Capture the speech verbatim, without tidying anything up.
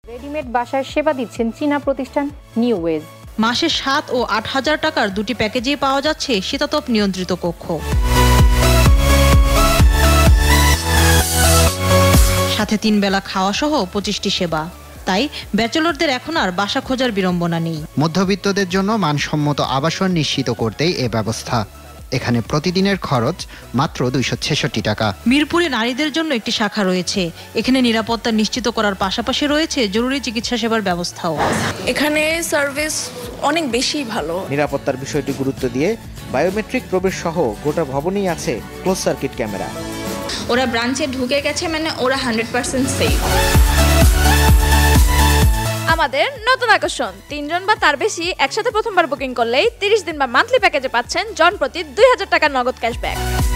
Readymade বাসার সেবা দিচ্ছেন চীনা প্রতিষ্ঠান নিউ ওয়েজ। মাসে সাত ও আট হাজার টাকার দুটি প্যাকেজেই পাওয়া যাচ্ছে শীতাতপ নিয়ন্ত্রিত কক্ষ, সাথে তিন বেলা খাওয়া সহ পঁচিশটি সেবা। তাই ব্যাচেলরদের এখন আর বাসা খোঁজার বিড়ম্বনা নেই। মধ্যবিত্তদের জন্য মানসম্মত আবাসন নিশ্চিত করতেই এ ব্যবস্থা। এখানে প্রতিদিনের খরচ মাত্র দুইশো ছেষট্টি টাকা। মিরপুরে নারীদের জন্য একটি শাখা রয়েছে। এখানে নিরাপত্তা নিশ্চিত করার পাশাপাশি রয়েছে জরুরি চিকিৎসা সেবার ব্যবস্থাও। এখানে সার্ভিস অনেক বেশি ভালো। নিরাপত্তার বিষয়টি গুরুত্ব দিয়ে বায়োমেট্রিক প্রবেশ সহ গোটা ভবনেই আছে ক্লোজ সার্কিট ক্যামেরা। ওরা ব্রাঞ্চে ঢুকে গেছে মানে ওরা হান্ড্রেড পার্সেন্ট সেফ। আমাদের নতুন আকর্ষণ, তিনজন বা তার বেশি একসাথে প্রথমবার বুকিং করলেই তিরিশ দিন বা মান্থলি প্যাকেজে পাচ্ছেন জন প্রতি দুই হাজার টাকা নগদ ক্যাশব্যাক।